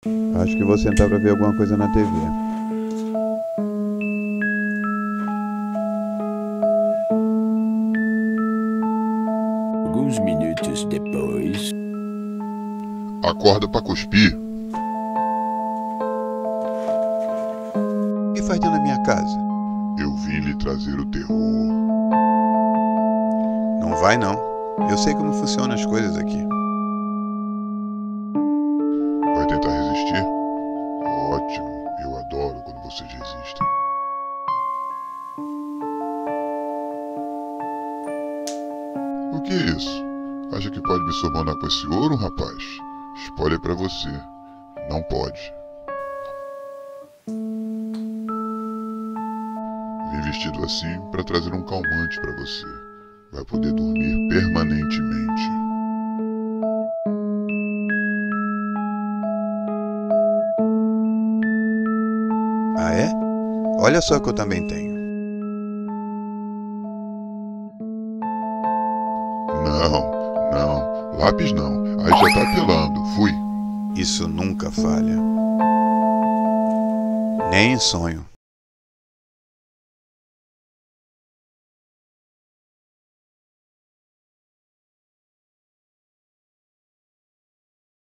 Acho que vou sentar pra ver alguma coisa na TV. Alguns minutos depois. Acorda pra cuspir. O que faz dentro da minha casa? Eu vim lhe trazer o terror. Não vai não. Eu sei como funcionam as coisas aqui. Vai tentar resistir? Ótimo. Eu adoro quando vocês resistem. O que é isso? Acha que pode me subornar com esse ouro, rapaz? Spoiler pra você. Não pode. Vim vestido assim para trazer um calmante para você. Vai poder dormir permanentemente. Ah, é? Olha só que eu também tenho. Não. Lápis não. Aí já tá apelando. Fui. Isso nunca falha. Nem em sonho.